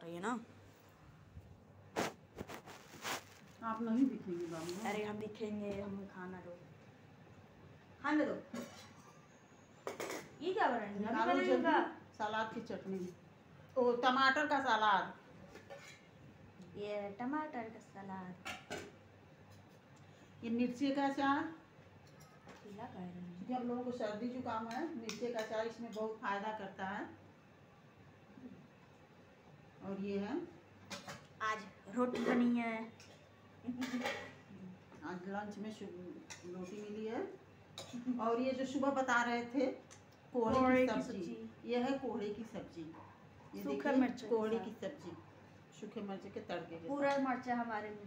रही है ना। आप नहीं दिखेंगे बाबू। अरे हम दिखेंगे, हमें खाना दो, खाने दो। ये क्या बना? सलाद की चटनी, ओ टमाटर का सलाद। ये टमाटर का सलाद, ये मिर्ची का अचार। खिला कह रहे हैं क्योंकि हम लोगों को सर्दी जुकाम है, मिर्ची का अचार इसमें बहुत फायदा करता है। और ये है, आज रोटी बनी है। आज लंच में रोटी मिली है। और ये जो सुबह बता रहे थे कोहड़े की सब्जी, ये है कोहड़े की सब्जी। ये सूखे मिर्च, कोहड़े की सब्जी, सूखे मिर्च के तड़के के पूरा मिर्च है हमारे में।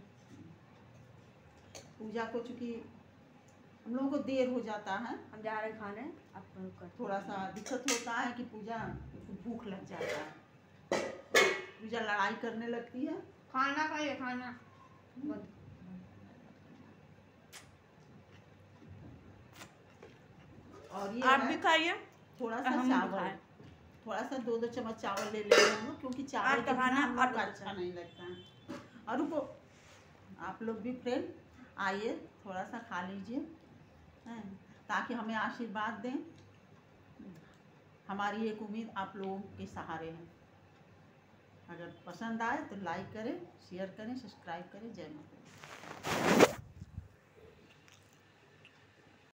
पूजा को चूँकि हम लोगों को देर हो जाता है, हम जा रहे खाने। अब थोड़ा सा दिक्कत होता है कि पूजा भूख लग जाता है, पूजा लड़ाई करने लगती है। खाना खाइए, खाना। और ये आप भी खाइए। थोड़ा सा चावल, थोड़ा सा 2-2 चम्मच चावल ले लेंगे हम लोग, क्योंकि चावल का खाना हम लोग को अच्छा नहीं लगता है। और रुको, आप लोग भी फ्रेंड आइए, थोड़ा सा खा लीजिए, ताकि हमें आशीर्वाद दें। हमारी एक उम्मीद आप लोगों के सहारे है। अगर पसंद आए तो लाइक करें, शेयर करें, सब्सक्राइब करें। जय माता।